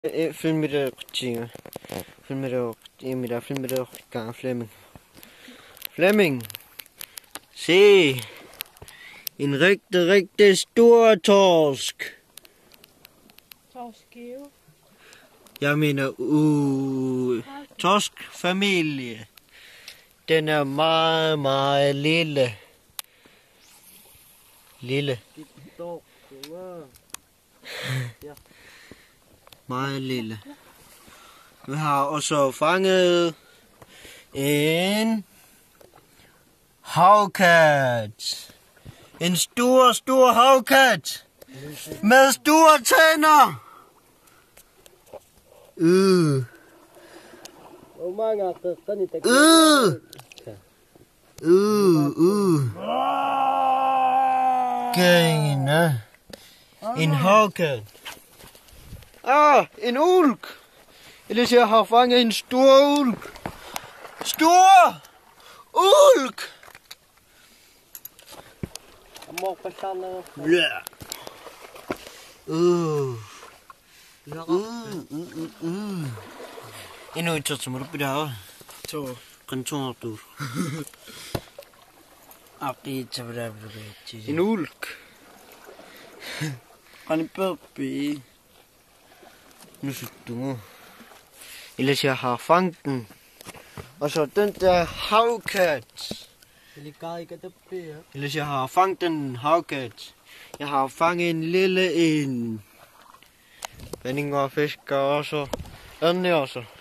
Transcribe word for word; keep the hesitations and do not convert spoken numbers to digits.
Film der Tinge. Film der Emil, film der gang Flemming. Flemming. Se. En rigtig, rigtig stor torsk. Torskeo. Jeg mener, uh, torskfamilie. Den er meget, meget lille. Lille. Meget lille. Vi har også fanget en havkat. En stor, stor havkat. Med store tænder. Øh. Øh. Øh. Øh. Gængende. En havkat. Ah, en ulk. Ellers jeg har fanget en stor ulk. Stor ulk. Ja. Uh. Uh, uh, uh, uh. Endnu et tot som er oppe der. To. Kontor du. Oppe til der. En ulk. Han er baby. Nu synes du. Ellers jeg har fanget den. Og så den der havkat. Ellers jeg har fanget den havkat. Jeg har fanget en lille en. Vending og fisker også. Den er også.